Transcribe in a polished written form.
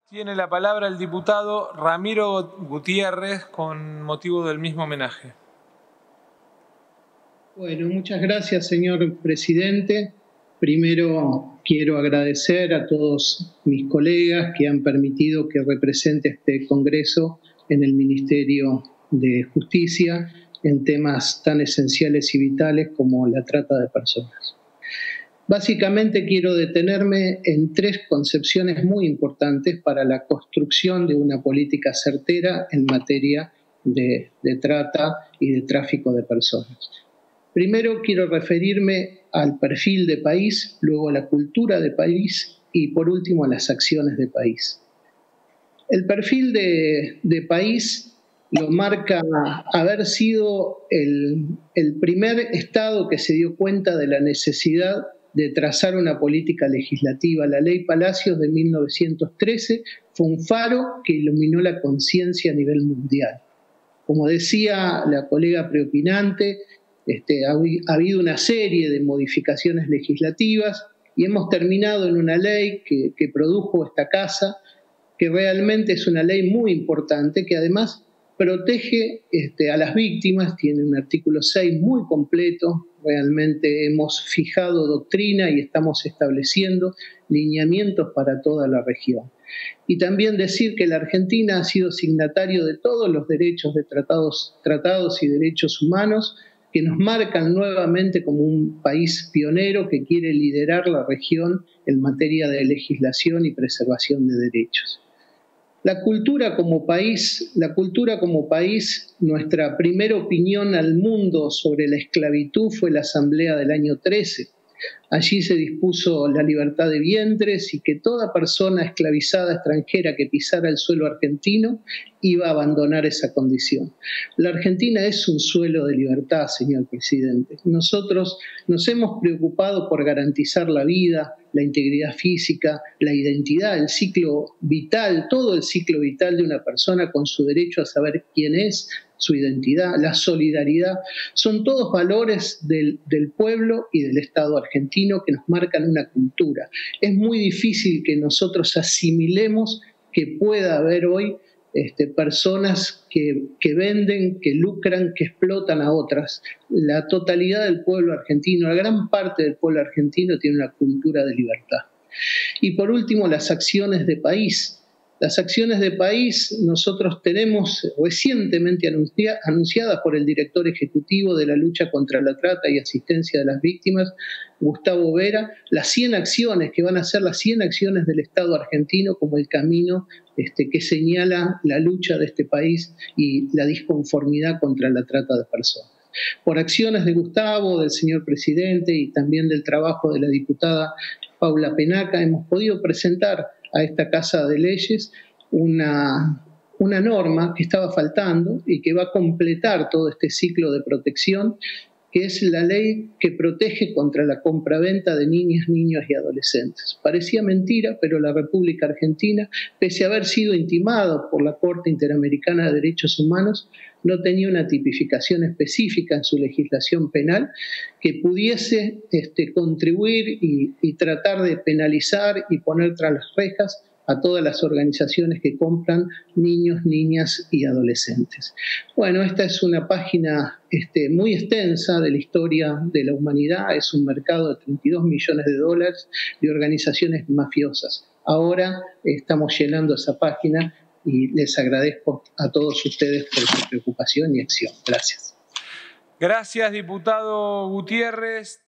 Tiene la palabra el diputado Ramiro Gutiérrez con motivo del mismo homenaje. Bueno, muchas gracias, señor presidente. Primero quiero agradecer a todos mis colegas que han permitido que represente este Congreso en el Ministerio de Justicia en temas tan esenciales y vitales como la trata de personas. Básicamente quiero detenerme en tres concepciones muy importantes para la construcción de una política certera en materia de trata y de tráfico de personas. Primero quiero referirme al perfil de país, luego a la cultura de país y por último a las acciones de país. El perfil de país lo marca haber sido el primer Estado que se dio cuenta de la necesidad de trazar una política legislativa. La Ley Palacios de 1913 fue un faro que iluminó la conciencia a nivel mundial. Como decía la colega preopinante, ha habido una serie de modificaciones legislativas y hemos terminado en una ley que produjo esta casa, que realmente es una ley muy importante, que además protege a las víctimas, tiene un artículo 6 muy completo, realmente hemos fijado doctrina y estamos estableciendo lineamientos para toda la región. Y también decir que la Argentina ha sido signatario de todos los derechos de tratados y derechos humanos que nos marcan nuevamente como un país pionero que quiere liderar la región en materia de legislación y preservación de derechos. La cultura como país, nuestra primera opinión al mundo sobre la esclavitud fue la Asamblea del año 13. Allí se dispuso la libertad de vientres y que toda persona esclavizada extranjera que pisara el suelo argentino iba a abandonar esa condición. La Argentina es un suelo de libertad, señor presidente. Nosotros nos hemos preocupado por garantizar la vida, la integridad física, la identidad, el ciclo vital, todo el ciclo vital de una persona con su derecho a saber quién es, su identidad, la solidaridad, son todos valores del pueblo y del Estado argentino que nos marcan una cultura. Es muy difícil que nosotros asimilemos que pueda haber hoy personas que venden, que lucran, que explotan a otras. La totalidad del pueblo argentino, la gran parte del pueblo argentino tiene una cultura de libertad. Y por último, las acciones de país. Las acciones de país nosotros tenemos recientemente anunciadas por el director ejecutivo de la lucha contra la trata y asistencia de las víctimas, Gustavo Vera, las 100 acciones que van a ser las 100 acciones del Estado argentino como el camino que señala la lucha de este país y la disconformidad contra la trata de personas. Por acciones de Gustavo, del señor presidente y también del trabajo de la diputada Paula Penaca, hemos podido presentar a esta Casa de Leyes una norma que estaba faltando y que va a completar todo este ciclo de protección, que es la ley que protege contra la compraventa de niñas, niños y adolescentes. Parecía mentira, pero la República Argentina, pese a haber sido intimada por la Corte Interamericana de Derechos Humanos, no tenía una tipificación específica en su legislación penal que pudiese contribuir y tratar de penalizar y poner tras las rejas a todas las organizaciones que compran niños, niñas y adolescentes. Bueno, esta es una página muy extensa de la historia de la humanidad, es un mercado de 32 millones de dólares de organizaciones mafiosas. Ahora estamos llenando esa página y les agradezco a todos ustedes por su preocupación y acción. Gracias. Gracias, diputado Gutiérrez.